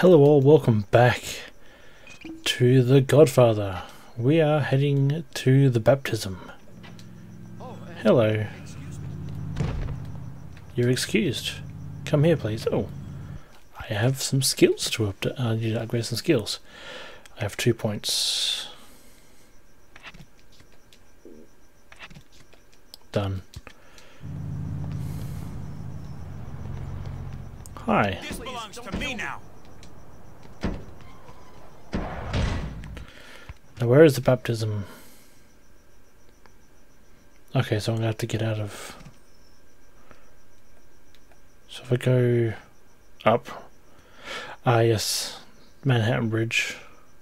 Hello all, welcome back to the Godfather. We are heading to the baptism. Hello. You're excused. Come here please. Oh, I have some skills to update. I need to upgrade some skills. I have 2 points. Done. Hi. This belongs to me now. Now where is the baptism? Okay, so I'm gonna have to get out of. So if I go up. Ah yes. Manhattan Bridge.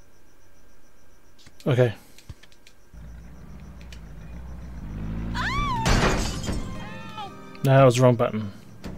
Okay. No, that was the wrong button.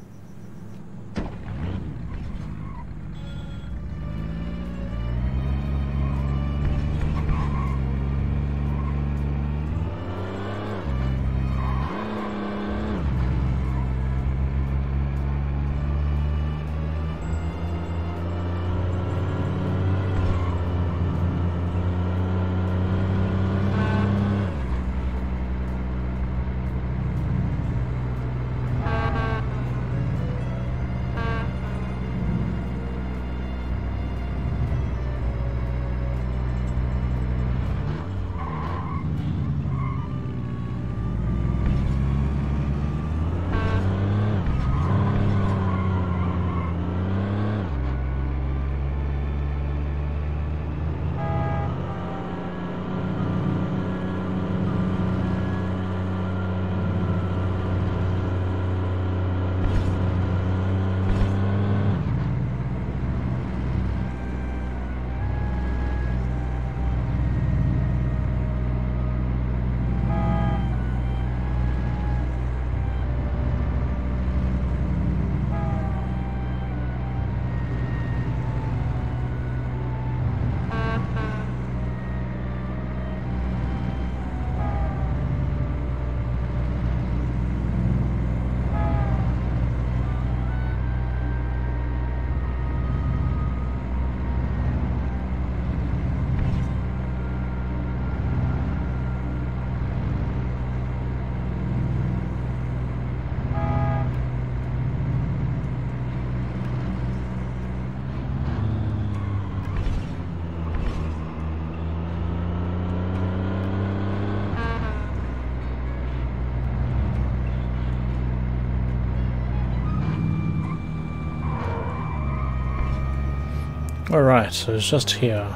Alright, so it's just here.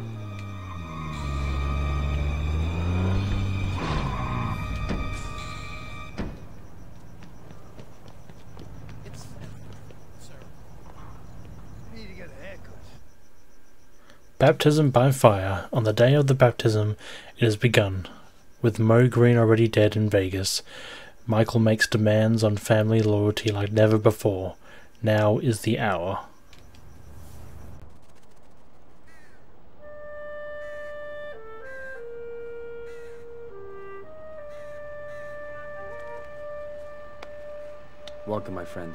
Baptism by fire. On the day of the baptism, it has begun. With Mo Green already dead in Vegas, Michael makes demands on family loyalty like never before. Now is the hour. Welcome, my friend.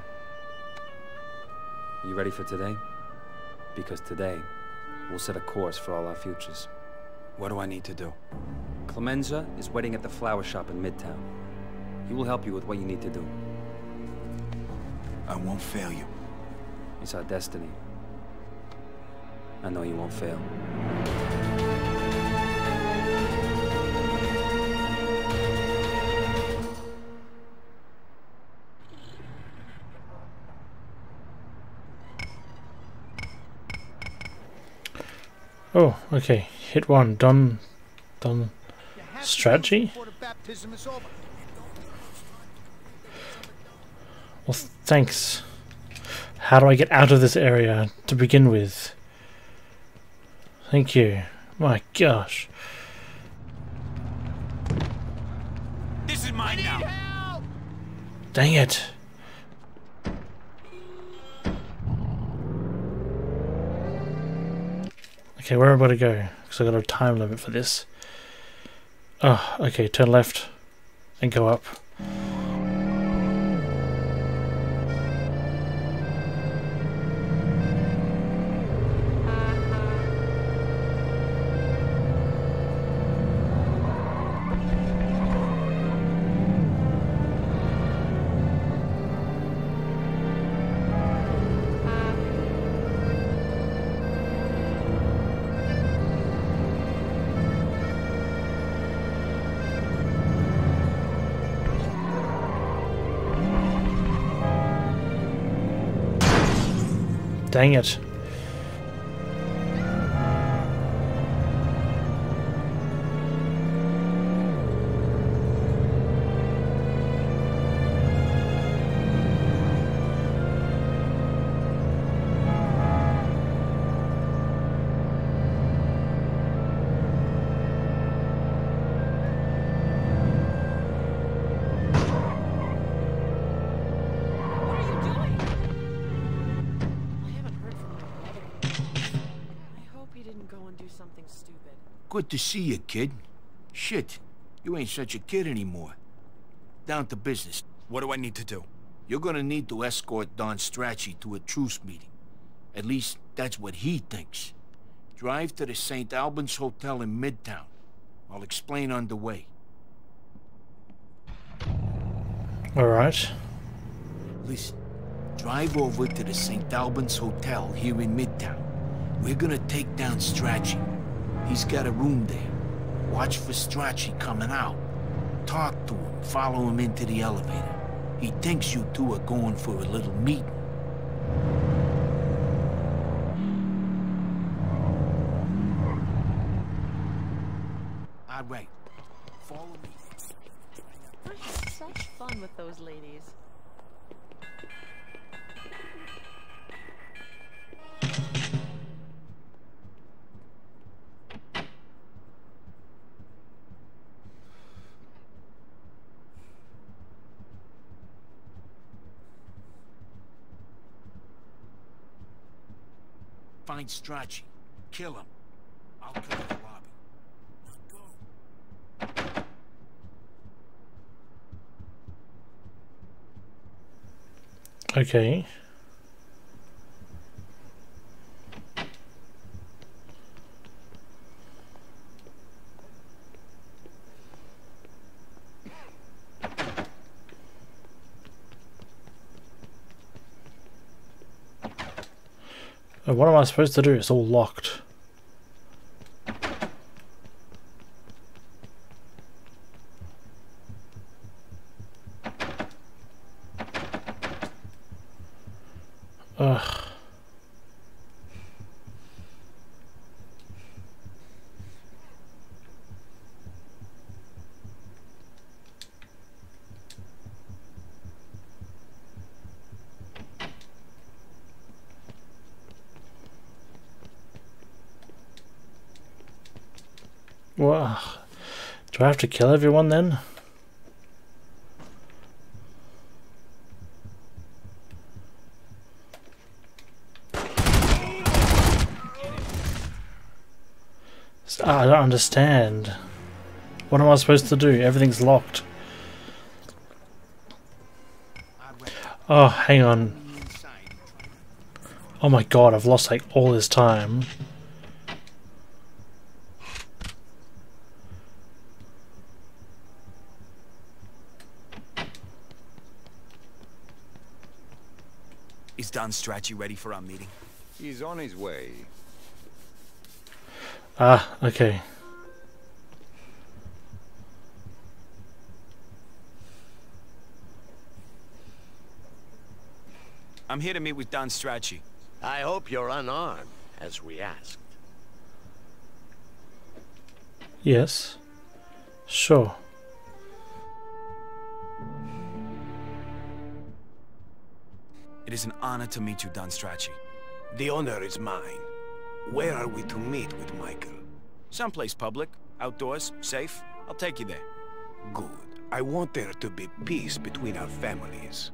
You ready for today? Because today, we'll set a course for all our futures. What do I need to do? Clemenza is waiting at the flower shop in Midtown. He will help you with what you need to do. I won't fail you. It's our destiny. I know you won't fail. Oh, okay. Hit one. Done strategy? Well, thanks. How do I get out of this area to begin with? Thank you. My gosh. This is mine now. Dang it. Okay, where am I going to go? Because I've got a time limit for this. Oh, okay, turn left and go up. Dang it. Good to see you, kid. Shit, you ain't such a kid anymore. Down to business. What do I need to do? You're gonna need to escort Don Strachey to a truce meeting. At least, that's what he thinks. Drive to the St. Albans Hotel in Midtown. I'll explain on the way. Alright. Listen, drive over to the St. Albans Hotel here in Midtown. We're gonna take down Strachey. He's got a room there. Watch for Strachey coming out. Talk to him, follow him into the elevator. He thinks you two are going for a little meeting. All right, follow me. I had such fun with those ladies. Find Strachey. Kill him. I'll cover the lobby. Go. Okay. What am I supposed to do? It's all locked. Ugh. Well, do I have to kill everyone then? I don't understand. What am I supposed to do? Everything's locked. Oh, hang on. Oh my god, I've lost like all this time. Is Don Strachey ready for our meeting? He's on his way. Ah, okay. I'm here to meet with Don Strachey. I hope you're unarmed, as we asked. Yes. Sure. It is an honor to meet you, Don Strachey. The honor is mine. Where are we to meet with Michael? Someplace public, outdoors, safe. I'll take you there. Good. I want there to be peace between our families.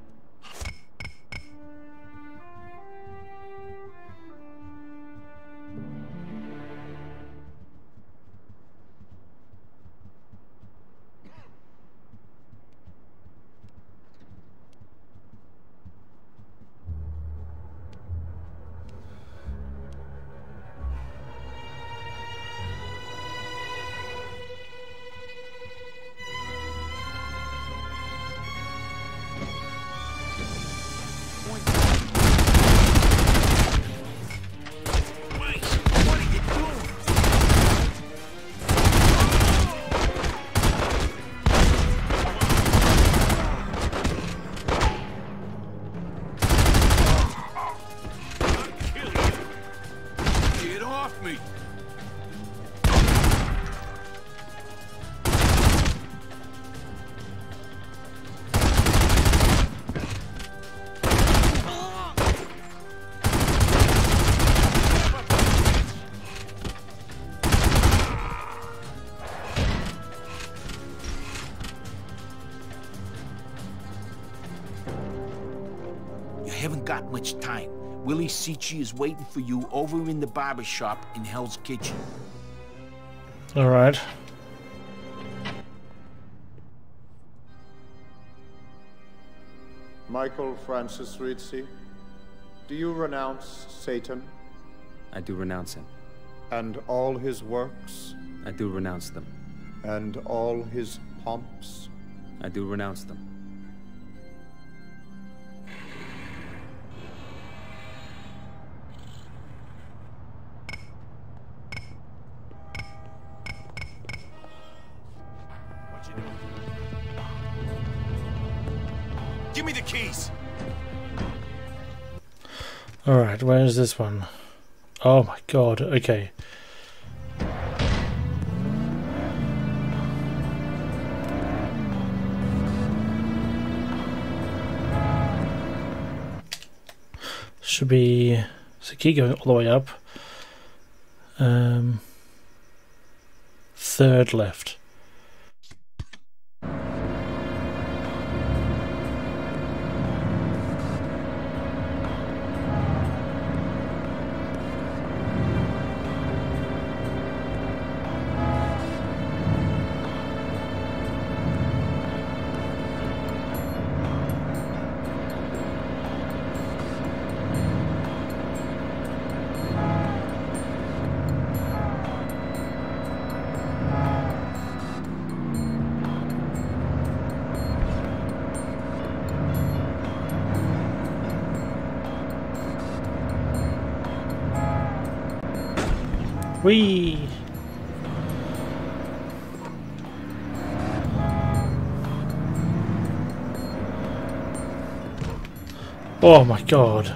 haven't got much time. Willie Pshyched is waiting for you over in the barber shop in Hell's Kitchen. Alright. Michael Francis Rizzi, do you renounce Satan I do renounce him. and all his works I do renounce them. and all his pomps? I do renounce them. What you doing? Give me the keys! Alright, where is this one? Oh my god, okay. Should be... So keep going all the way up. Third left. Whee! Oh my god.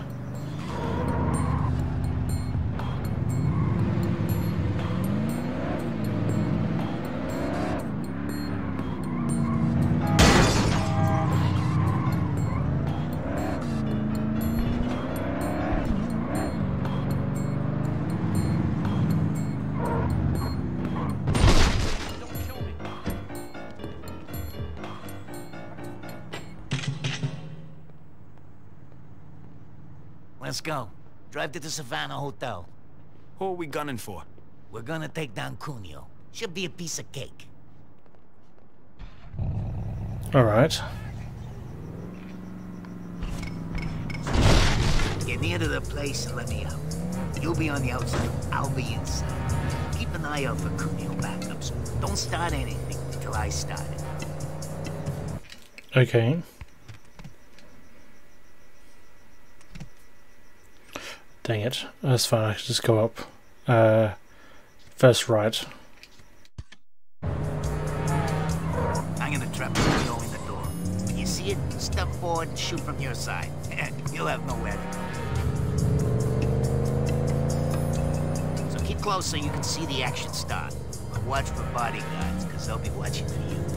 Let's go. Drive to the Savannah Hotel. Who are we gunning for? We're gonna take down Cuneo. Should be a piece of cake. Alright. Get near to the place and let me out. You'll be on the outside. I'll be inside. Keep an eye out for Cuneo backups. Don't start anything until I start it. Okay. Dang it. That's fine, I can just go up. First right. I'm gonna trap Cuneo in the door. When you see it, step forward and shoot from your side. You'll have nowhere to go. So keep close so you can see the action start. But watch for bodyguards, because they'll be watching for you.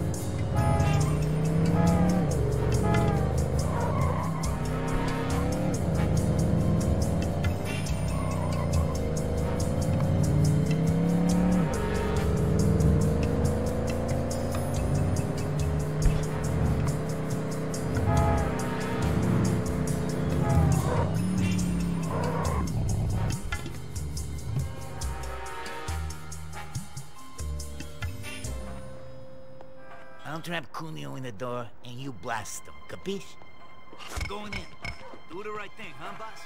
I'll trap Cuneo in the door, and you blast him. Capiche? I'm going in. Do the right thing, huh, boss?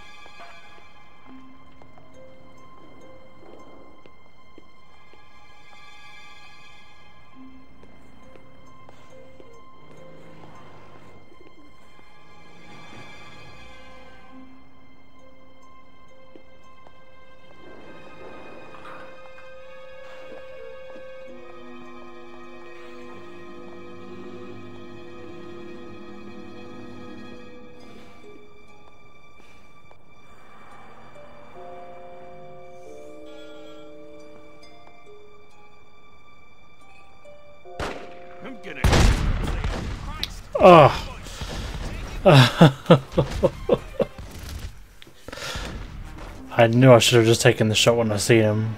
I'm gonna... Oh. I knew I should have just taken the shot when I seen him.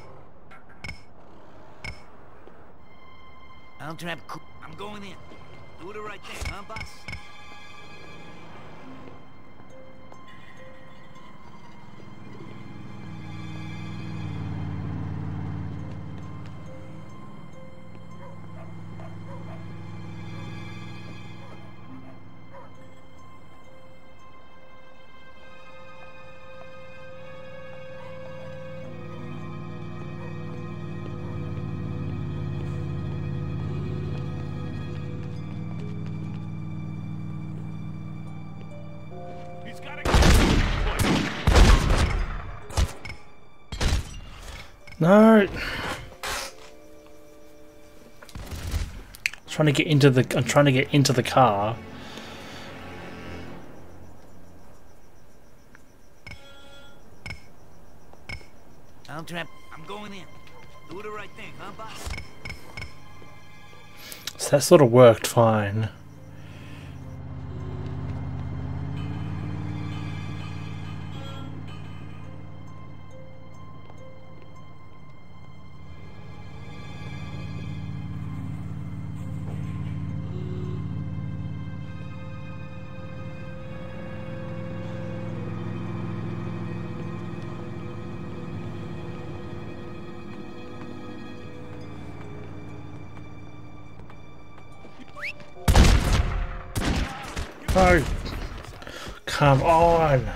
I'll trap I'm going in. Do the right thing, huh, boss? No. I'm trying to get into the car. Trap, I'm going in. Do the right thing, huh, boss? So that sort of worked fine. No! Come on!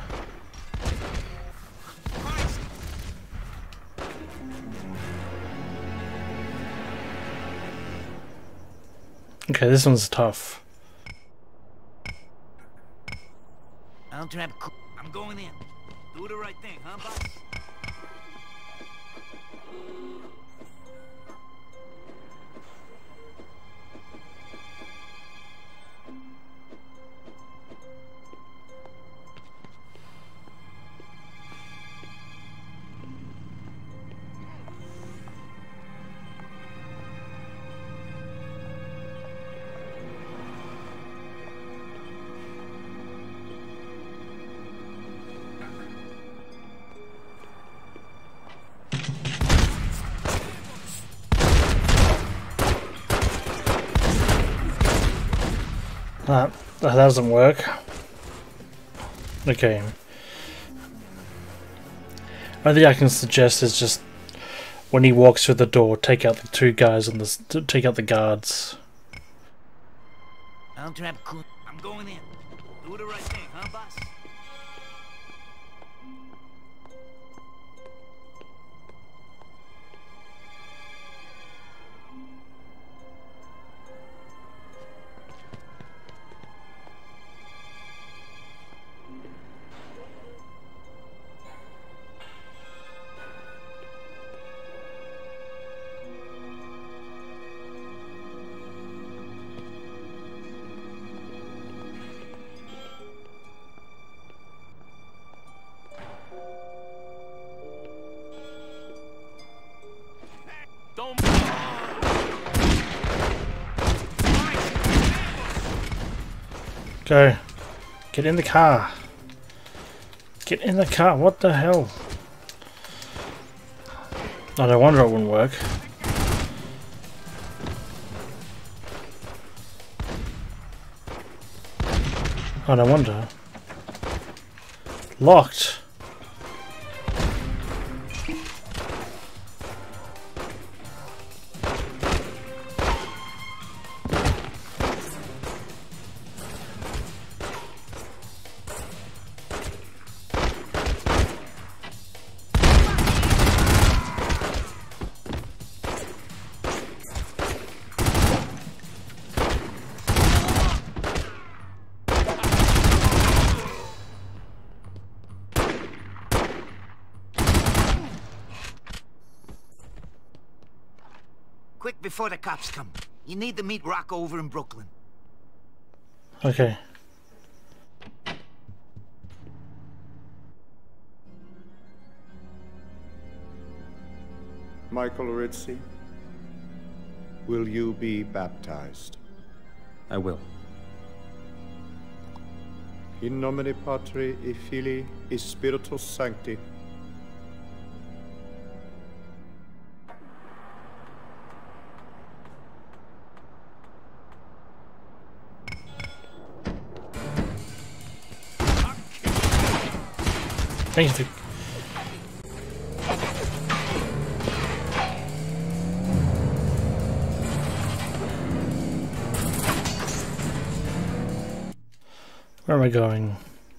Okay, this one's tough. Trap, I'm going in. Do the right thing, huh, boss? That doesn't work. Okay. Only thing I can suggest is just when he walks through the door, take out the two guys on the take out the guards. Trap, I'm going in. Do the right thing, huh, boss? Go. Get in the car. Get in the car. What the hell? Oh, no wonder it wouldn't work. Oh, no wonder. Locked. Quick before the cops come. You need to meet Rocco over in Brooklyn. Okay. Michael Ritzy, will you be baptized? I will. In nomine Patri et Filii et Spiritus Sancti. Thank you. Where am I going?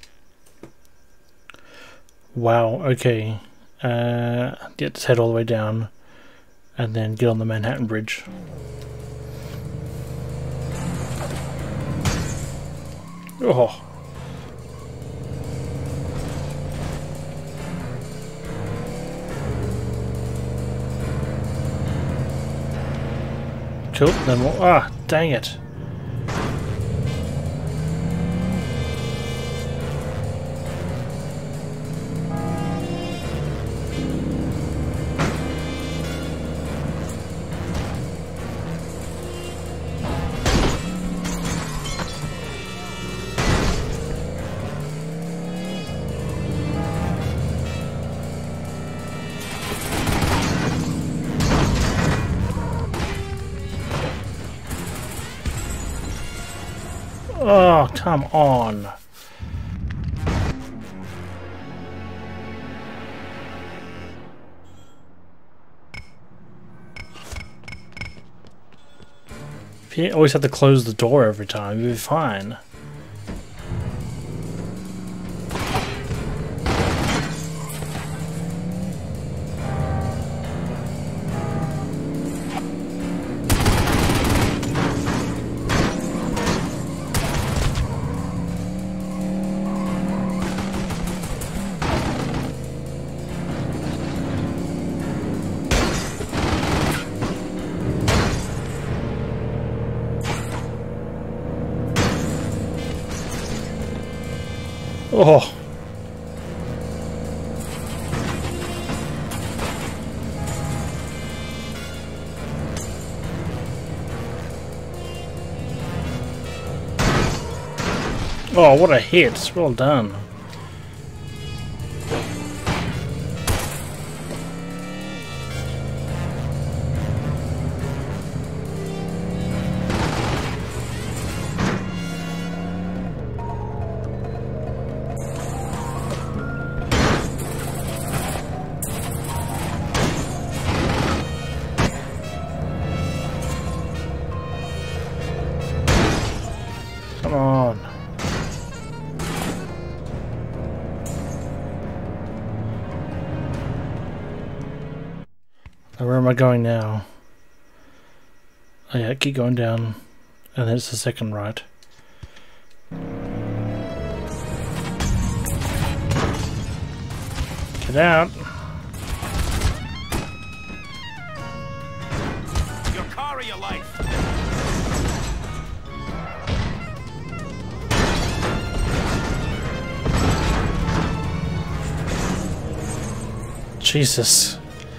Wow, okay. Let's head all the way down and then get on the Manhattan Bridge. Oh. Cool, then we'll, dang it. Oh, come on. If you always have to close the door every time, you'll be fine. Oh. Oh, what a hit. Well done. Come on. Now where am I going now? Oh yeah, keep going down. And then it's the second right. Get out. Your car or your life? Jesus.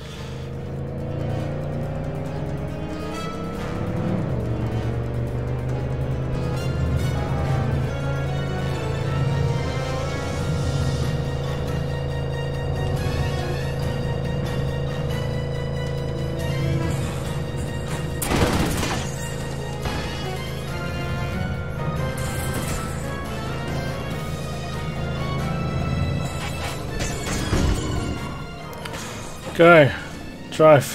Go. Drive.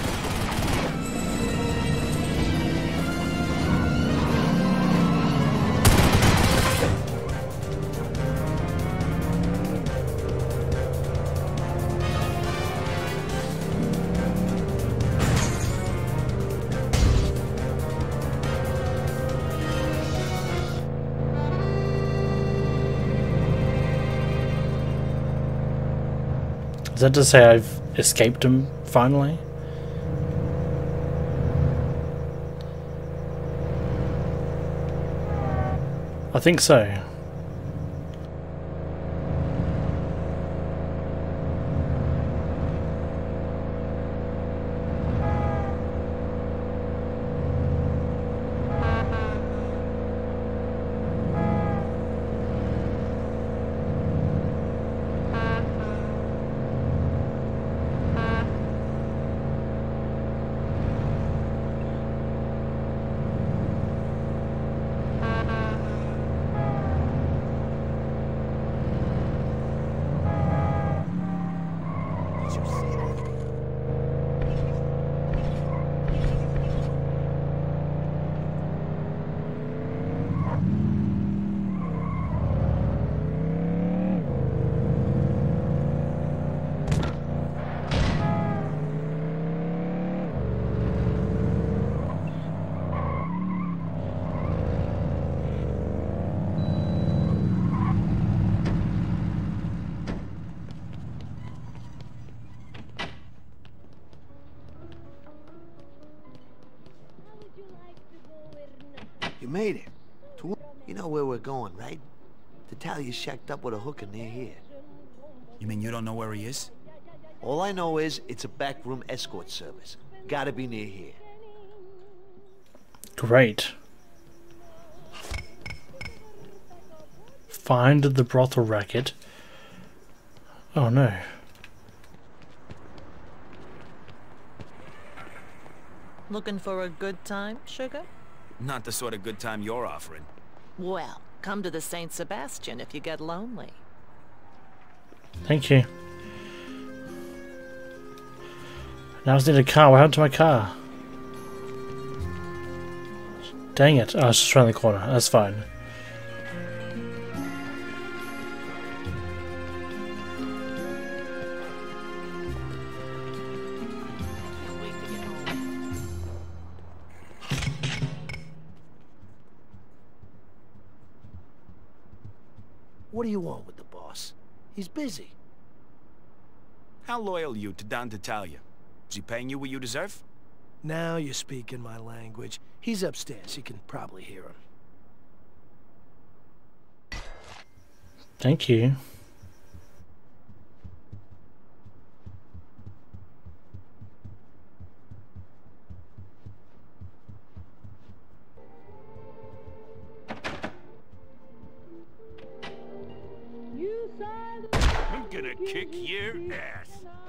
Is that to say I've escaped him finally? I think so. You made it. You know where we're going, right? Tatalia's shacked up with a hooker near here. You mean you don't know where he is? All I know is it's a backroom escort service. Gotta be near here. Great. Find the brothel racket. Oh no. Looking for a good time, sugar? Not the sort of good time you're offering. Well, come to the St. Sebastian if you get lonely. Thank you. Now I just need a car. What happened to my car? Dang it. Oh, it's just around the corner. That's fine. What do you want with the boss? He's busy. How loyal are you to Don Tatalia? Is he paying you what you deserve? Now you're speaking my language. He's upstairs. You can probably hear him. Thank you. I'm gonna kick your ass.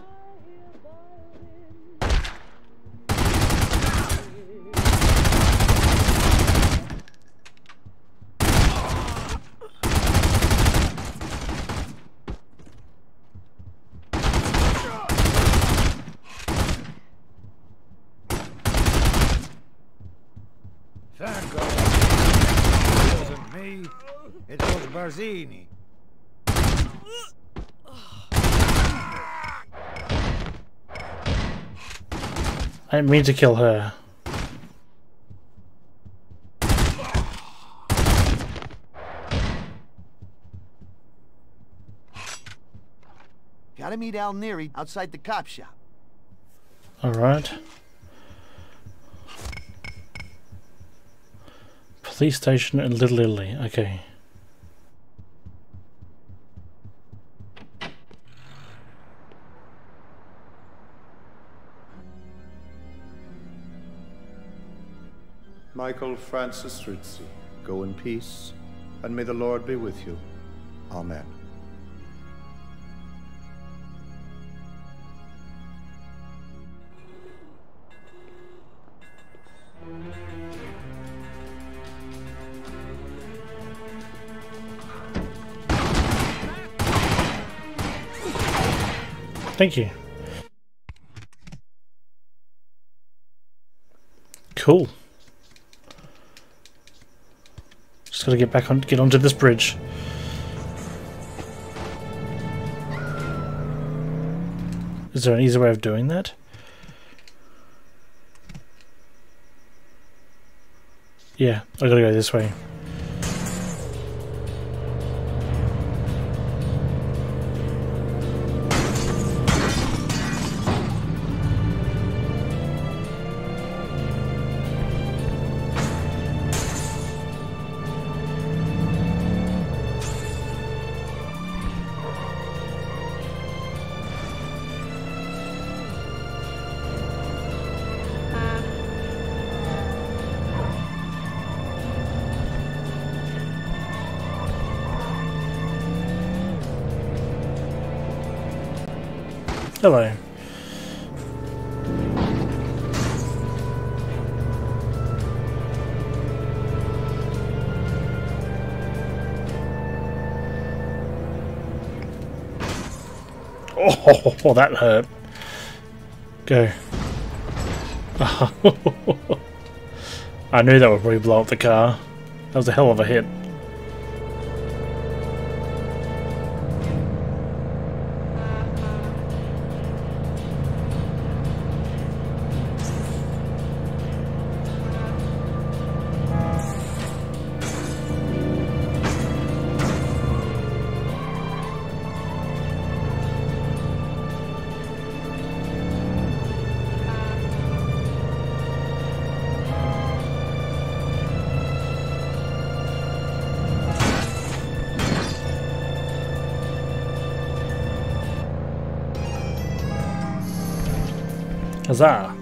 Thank God. It wasn't me. It was Barzini. I didn't mean to kill her. Gotta meet Al Neary outside the cop shop. Alright. Police station in Little Italy. Okay. Michael Francis Rizzi, go in peace, and may the Lord be with you. Amen. Thank you. Cool. Just gotta get onto this bridge. Is there an easier way of doing that? Yeah, I gotta go this way. Hello. Oh, that hurt. Go. I knew that would probably blow up the car. That was a hell of a hit. Huzzah!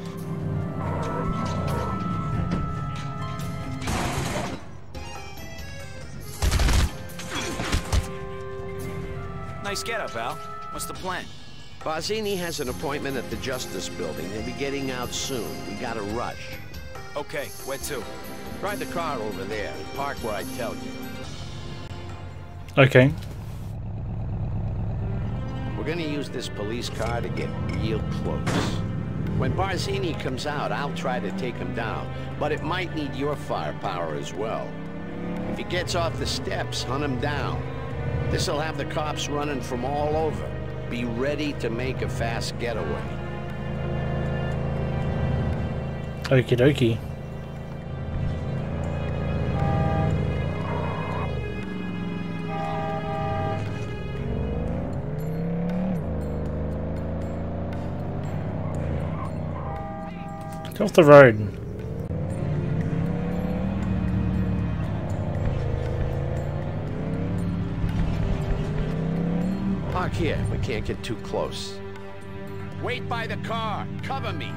Nice get-up, Al. What's the plan? Barzini has an appointment at the Justice Building. He'll be getting out soon. We gotta rush. Okay, where to? Drive the car over there. Park where I tell you. Okay. We're gonna use this police car to get real close. When Barzini comes out, I'll try to take him down, but it might need your firepower as well. If he gets off the steps, hunt him down. This'll have the cops running from all over. Be ready to make a fast getaway. Okie dokie. Get off the road. Park here. We can't get too close. Wait by the car. Cover me.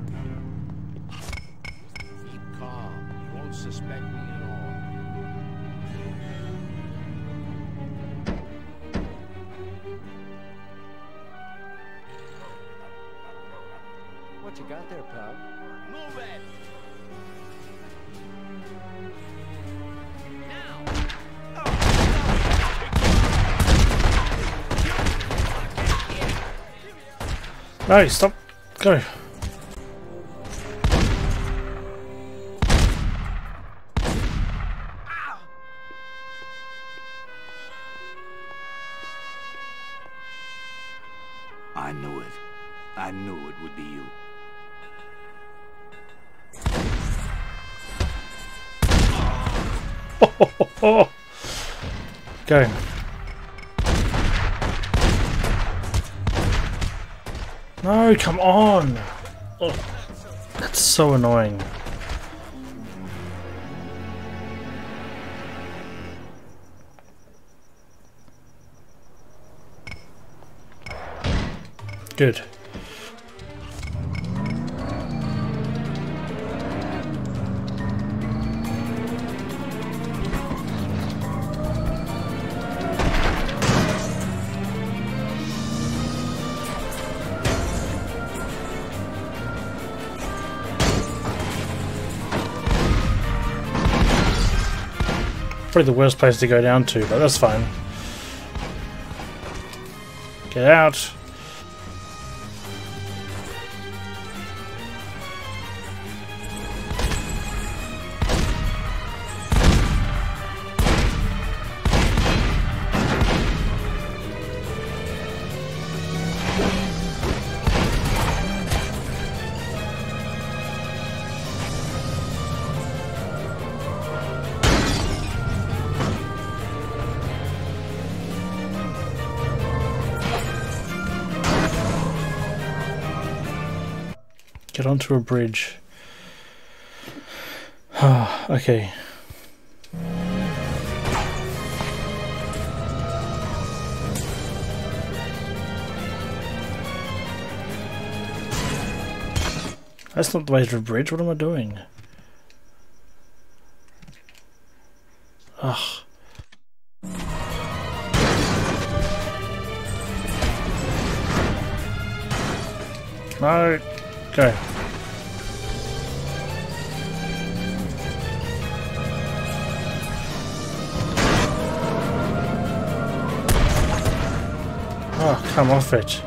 Keep calm. You won't suspect me at all. What you got there, pal? Move it! No, stop. Go. I knew it. I knew it would be you. Go. No, come on! Oh, that's so annoying. Good. Probably the worst place to go down to, but that's fine. Get out. Get onto a bridge. Okay. That's not the way to a bridge. What am I doing? Ugh. No. Go. Oh, come off it.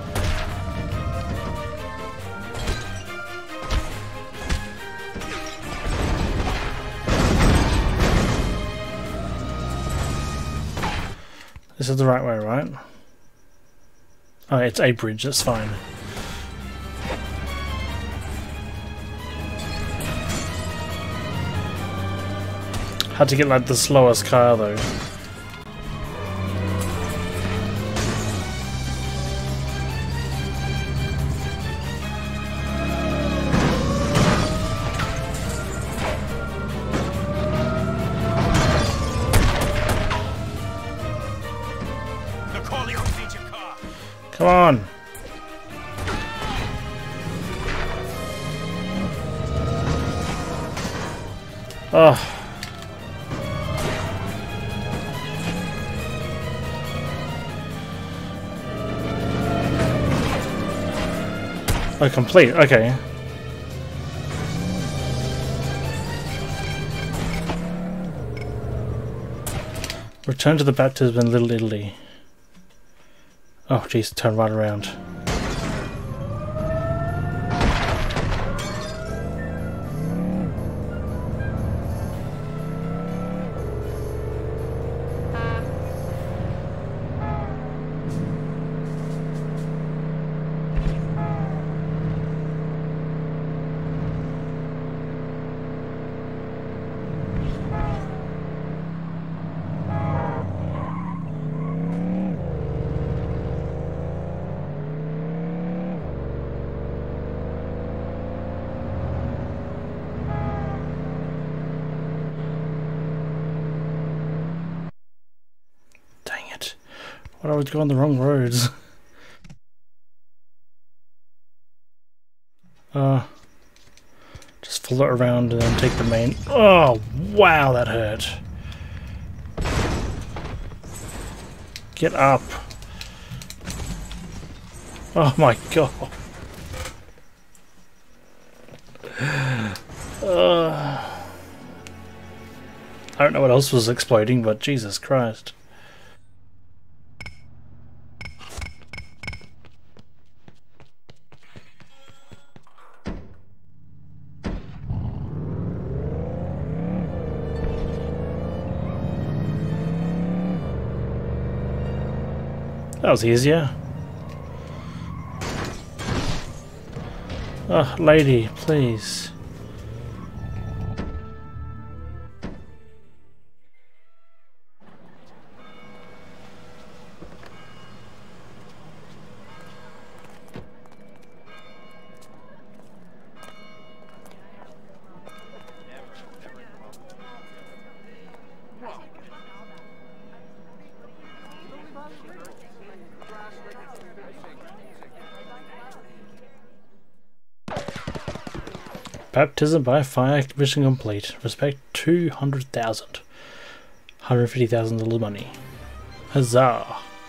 This is the right way, right? Oh, it's a bridge, that's fine. Had to get like the slowest car though. The Corleones need your car. Come on. Oh. Oh, complete. Okay. Return to the baptism in Little Italy. Oh, jeez, turn right around. But I was going the wrong roads. Just follow it around and then take the main. Oh, wow, that hurt. Get up. Oh my god. I don't know what else was exploding, but Jesus Christ. That was easier. Oh, lady, please. Baptism by fire, mission complete. Respect 200,000. 150,000 little money. Huzzah!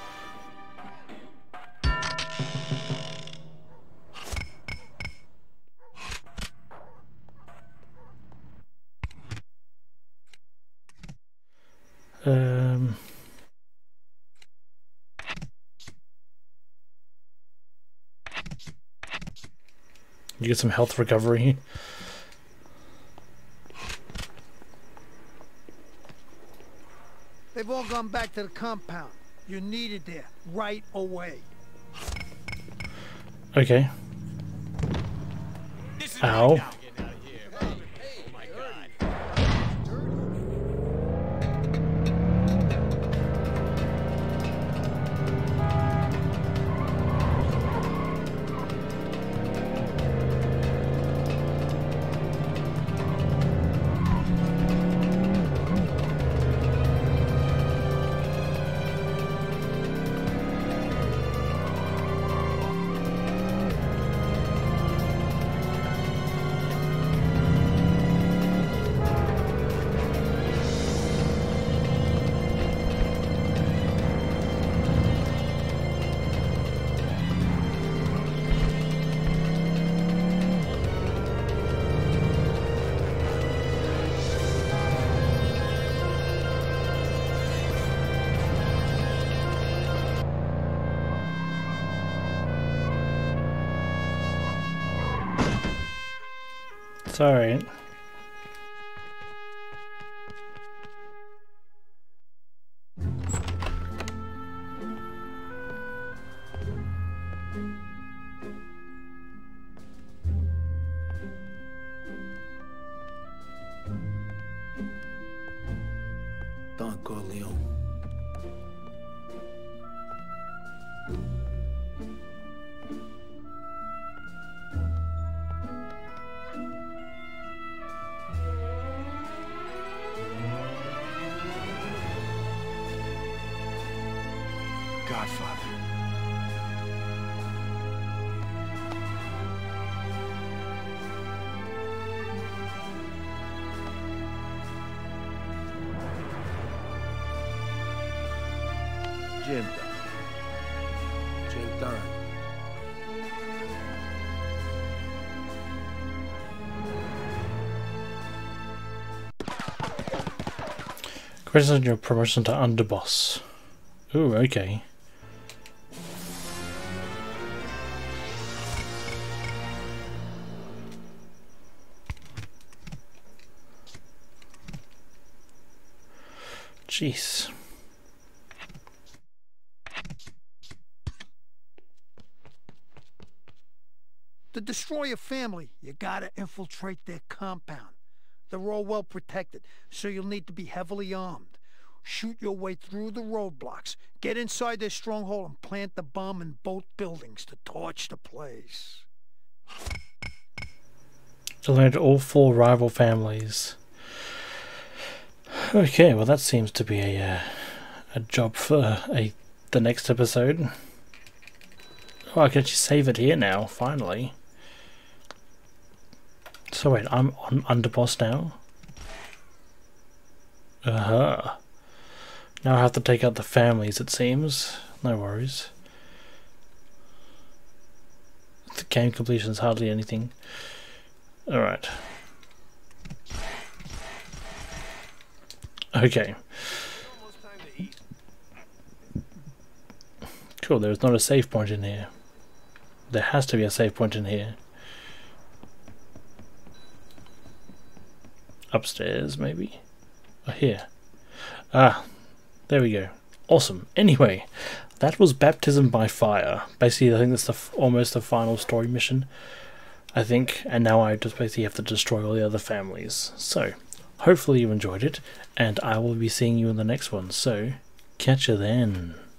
You get some health recovery. They've all gone back to the compound. You're needed there right away. Okay. Ow. It's alright. Don Corleone. Godfather. Gentile. Congratulations on your promotion to underboss. Ooh, okay. Jeez. To destroy a family, you gotta infiltrate their compound. They're all well protected, so you'll need to be heavily armed. Shoot your way through the roadblocks, get inside their stronghold and plant the bomb in both buildings to torch the place. Eliminate all 4 rival families. Okay, well that seems to be a job for the next episode. Oh, I can actually save it here now, finally. So wait, I'm on underboss now? Uh-huh. Now I have to take out the families, it seems. No worries. The game completion is hardly anything. Alright. Okay. Cool, there's not a save point in here. There has to be a save point in here. Upstairs, maybe? Oh, here. Ah, there we go. Awesome. Anyway, that was Baptism by Fire. Basically, I think that's almost the final story mission, I think. And now I just basically have to destroy all the other families. So, hopefully you enjoyed it, and I will be seeing you in the next one. So, catch you then.